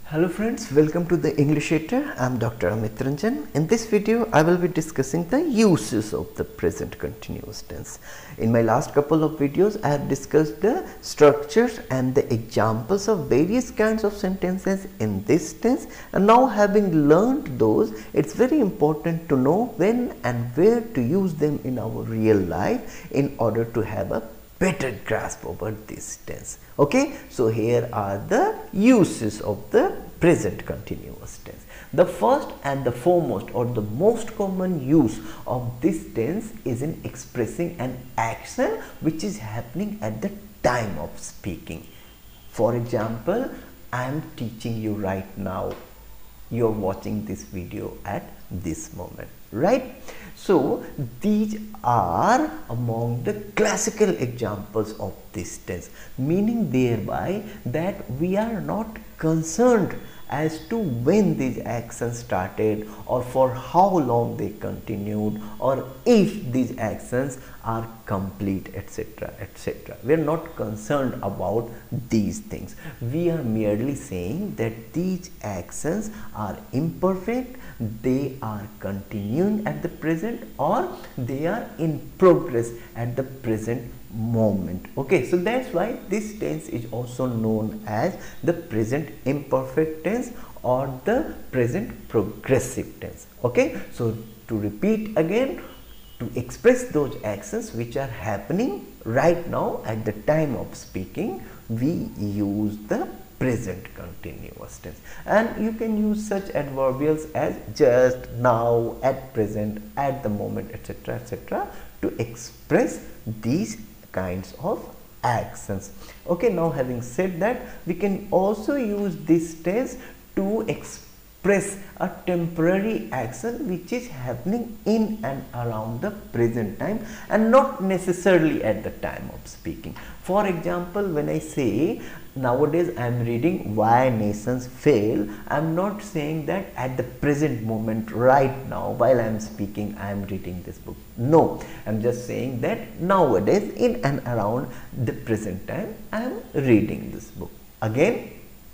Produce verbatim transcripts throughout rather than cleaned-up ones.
Hello friends, welcome to the Englishator. I am Doctor Amit Ranjan. In this video, I will be discussing the uses of the present continuous tense. In my last couple of videos, I have discussed the structures and the examples of various kinds of sentences in this tense. And now having learned those, it's very important to know when and where to use them in our real life in order to have a better grasp over this tense. Okay, so here are the uses of the present continuous tense. The first and the foremost or the most common use of this tense is in expressing an action which is happening at the time of speaking. For example, I am teaching you right now. You are watching this video at this moment, right? So these are among the classical examples of this tense, meaning thereby that we are not concerned as to when these actions started or for how long they continued or if these actions are complete, etc, etc. We are not concerned about these things. We are merely saying that these actions are imperfect, they are continuing at the present, or they are in progress at the present moment. Okay, so that's why this tense is also known as the present imperfect tense or the present progressive tense. Okay, so to repeat again, to express those actions which are happening right now at the time of speaking, we use the present continuous tense, and you can use such adverbials as just, now, at present, at the moment, etc, etc to express these kinds of actions. Okay, now having said that, we can also use this tense to express a temporary action which is happening in and around the present time and not necessarily at the time of speaking. For example, when I say nowadays I am reading Why Nations Fail, I am not saying that at the present moment right now while I am speaking I am reading this book. No, I am just saying that nowadays in and around the present time I am reading this book. Again,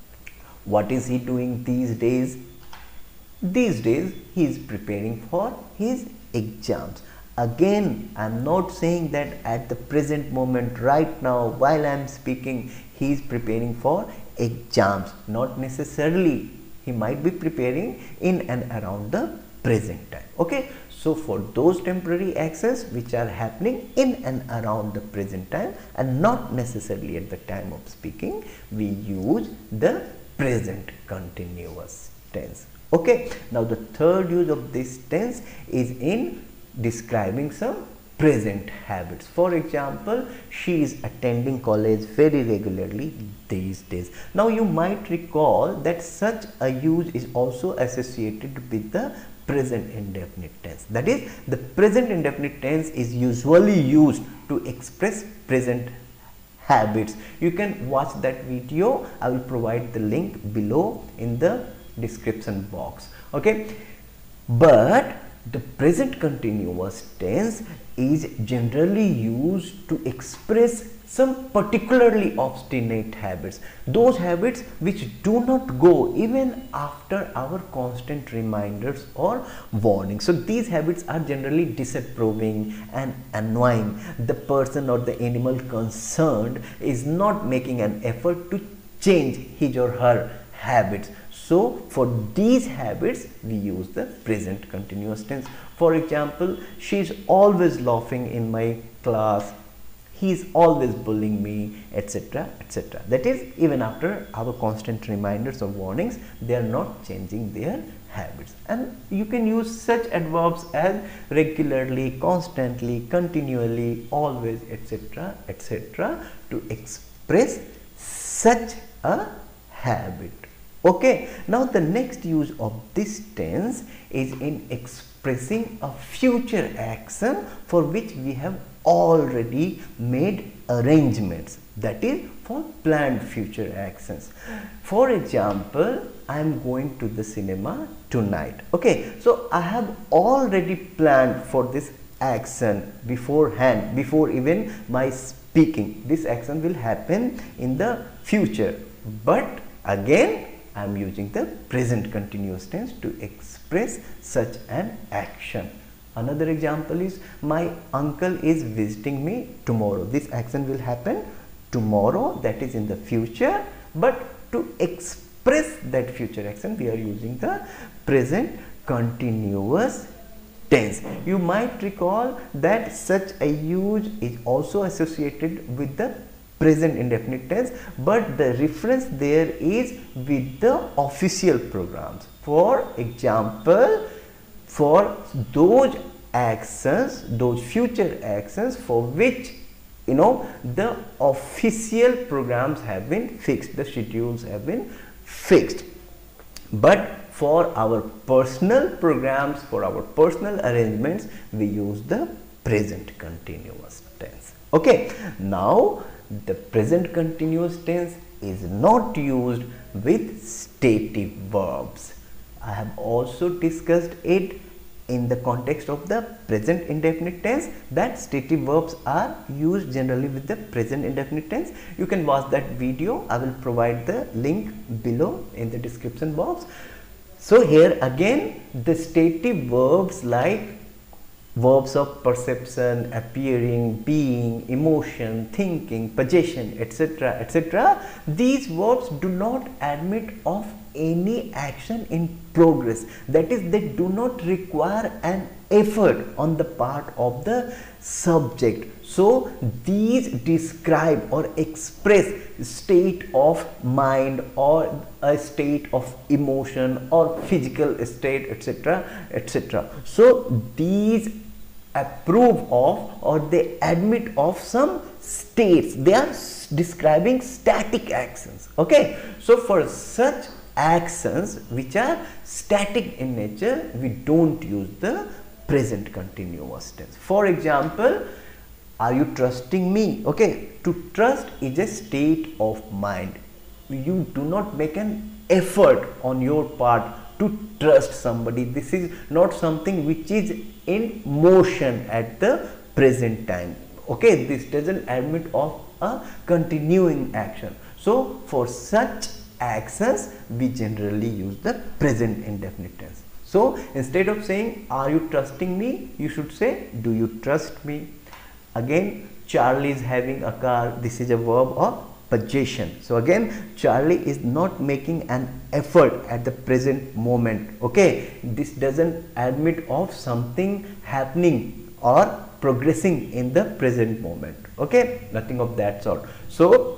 what is he doing these days? These days he is preparing for his exams. Again, I am not saying that at the present moment right now while I am speaking he is preparing for exams. Not necessarily. He might be preparing in and around the present time. Okay, so for those temporary actions which are happening in and around the present time and not necessarily at the time of speaking, we use the present continuous tense. Okay, now the third use of this tense is in describing some present habits. For example, she is attending college very regularly these days. Now you might recall that such a use is also associated with the present indefinite tense. That is, the present indefinite tense is usually used to express present habits. You can watch that video. I will provide the link below in the description box. Okay, but the present continuous tense is generally used to express some particularly obstinate habits, those habits which do not go even after our constant reminders or warnings. So these habits are generally disapproving and annoying. The person or the animal concerned is not making an effort to change his or her habits. So for these habits we use the present continuous tense. For example, she is always laughing in my class, he is always bullying me, etc, etc. That is, even after our constant reminders or warnings, they are not changing their habits. And you can use such adverbs as regularly, constantly, continually, always, etc, etc to express such a habit. Okay, now the next use of this tense is in expressing a future action for which we have already made arrangements, that is, for planned future actions. For example, I am going to the cinema tonight. Okay, so I have already planned for this action beforehand, before even my speaking. This action will happen in the future, but again I am using the present continuous tense to express such an action. Another example is, my uncle is visiting me tomorrow. This action will happen tomorrow, that is in the future, but to express that future action we are using the present continuous tense. You might recall that such a use is also associated with the present indefinite tense, but the reference there is with the official programs. For example, for those actions, those future actions for which you know the official programs have been fixed, the schedules have been fixed. But for our personal programs, for our personal arrangements, we use the present continuous tense. Okay, now the present continuous tense is not used with stative verbs. I have also discussed it in the context of the present indefinite tense, that stative verbs are used generally with the present indefinite tense. You can watch that video. I will provide the link below in the description box. So here again, the stative verbs like verbs of perception, appearing, being, emotion, thinking, possession, etc, et cetera. These verbs do not admit of any action in progress. That is, they do not require an effort on the part of the subject. So these describe or express state of mind or a state of emotion or physical state, etc, et cetera. So these approve of or they admit of some states. They are describing static actions. Okay, so for such actions which are static in nature, we don't use the present continuous tense. For example, are you trusting me? Okay, to trust is a state of mind. You do not make an effort on your part to trust somebody. This is not something which is in motion at the present time. Okay, this doesn't admit of a continuing action. So for such actions we generally use the present indefinite tense. So instead of saying are you trusting me, you should say do you trust me. Again, Charlie is having a car. This is a verb of possession. So again, Charlie is not making an effort at the present moment. Okay, this doesn't admit of something happening or progressing in the present moment. Okay, nothing of that sort. So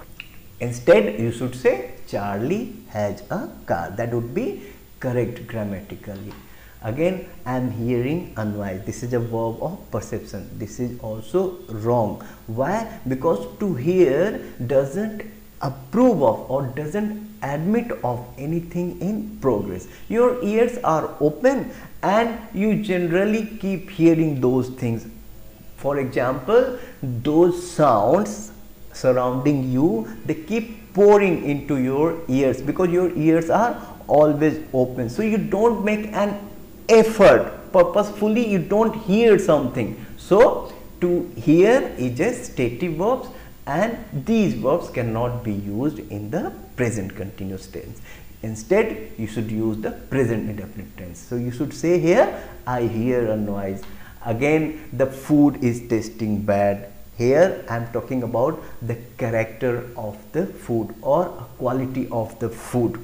instead you should say Charlie has a car. That would be correct grammatically. Again, I am hearing a noise. This is a verb of perception. This is also wrong. Why? Because to hear doesn't approve of or doesn't admit of anything in progress. Your ears are open and you generally keep hearing those things. For example, those sounds surrounding you, they keep pouring into your ears because your ears are always open. So you don't make an effort purposefully, you don't hear something. So to hear is just stative verbs, and these verbs cannot be used in the present continuous tense. Instead you should use the present indefinite tense. So you should say here I hear a noise. Again, the food is tasting bad. Here I am talking about the character of the food or quality of the food.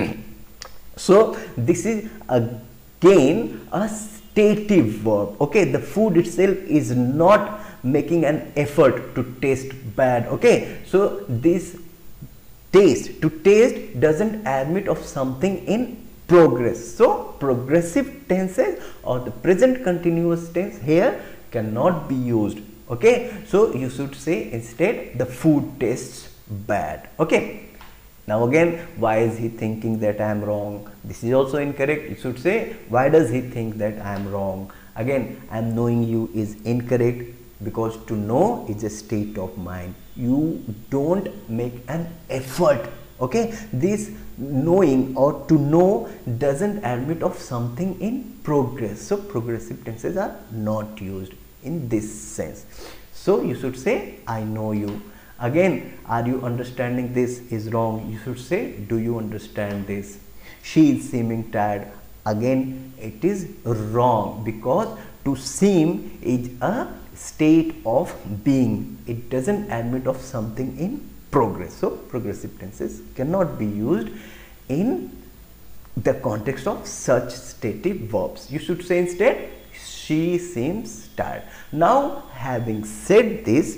So this is again a stative verb. Okay, the food itself is not making an effort to taste bad. Okay, so this taste, to taste doesn't admit of something in progress. So progressive tenses or the present continuous tense here cannot be used. Okay, so you should say instead the food tastes bad. Okay, now again, why is he thinking that I am wrong? This is also incorrect. You should say why does he think that I am wrong? Again, I am knowing you is incorrect because to know is a state of mind. You don't make an effort. Okay, this knowing or to know doesn't admit of something in progress. So progressive tenses are not used in this sense. So you should say I know you. Again, are you understanding this is wrong? You should say, do you understand this? She is seeming tired. Again, it is wrong, because to seem is a state of being. It doesn't admit of something in progress. So progressive tenses cannot be used in the context of such stative verbs. You should say instead, she seems tired. Now, having said this,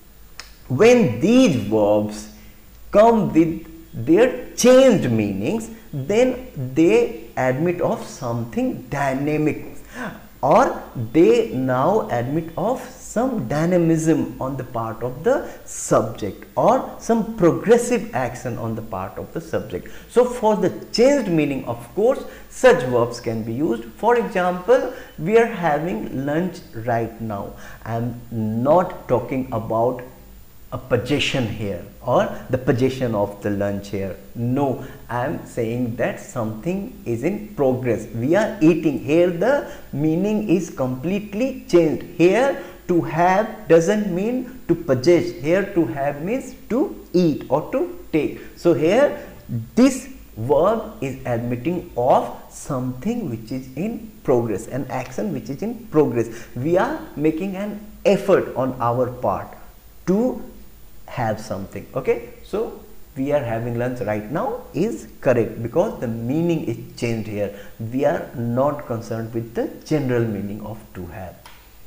when these verbs come with their changed meanings, then they admit of something dynamic, or they now admit of some dynamism on the part of the subject, or some progressive action on the part of the subject. So for the changed meaning, of course, such verbs can be used. For example, we are having lunch right now. I am not talking about a possession here, or the possession of the lunch here. No, I am saying that something is in progress. We are eating. Here the meaning is completely changed. Here to have doesn't mean to possess. Here to have means to eat or to take. So here this verb is admitting of something which is in progress, an action which is in progress. We are making an effort on our part to have something. Okay, so we are having lunch right now is correct, because the meaning is changed here. We are not concerned with the general meaning of to have.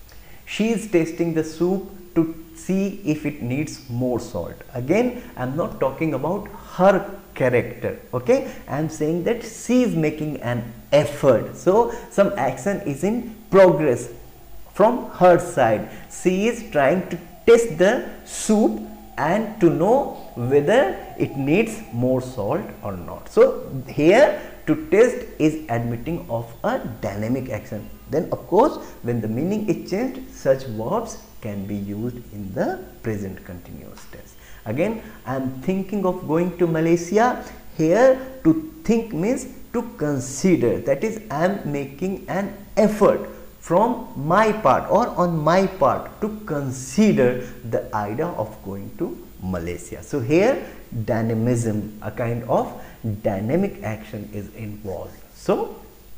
She is tasting the soup to see if it needs more salt. Again, I am not talking about her character. Okay, I am saying that she is making an effort. So some action is in progress from her side. She is trying to taste the soup and to know whether it needs more salt or not. So here to taste is admitting of a dynamic action. Then of course, when the meaning is changed, such verbs can be used in the present continuous tense. Again, I am thinking of going to Malaysia. Here to think means to consider. That is, I am making an effort from my part or on my part to consider the idea of going to Malaysia. So here dynamism, a kind of dynamic action is involved. So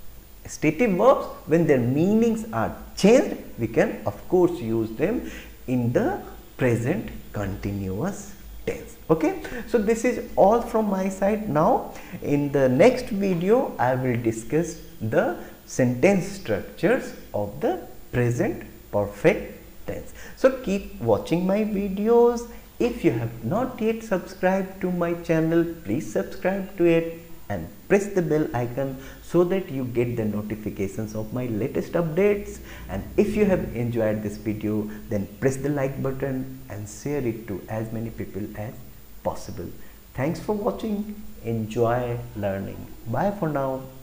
stative verbs, when their meanings are changed, we can of course use them in the present continuous tense. Okay, so this is all from my side. Now in the next video I will discuss the sentence structures of the present perfect tense. So keep watching my videos. If you have not yet subscribed to my channel, please subscribe to it and press the bell icon so that you get the notifications of my latest updates. And if you have enjoyed this video, then press the like button and share it to as many people as possible. Thanks for watching. Enjoy learning. Bye for now.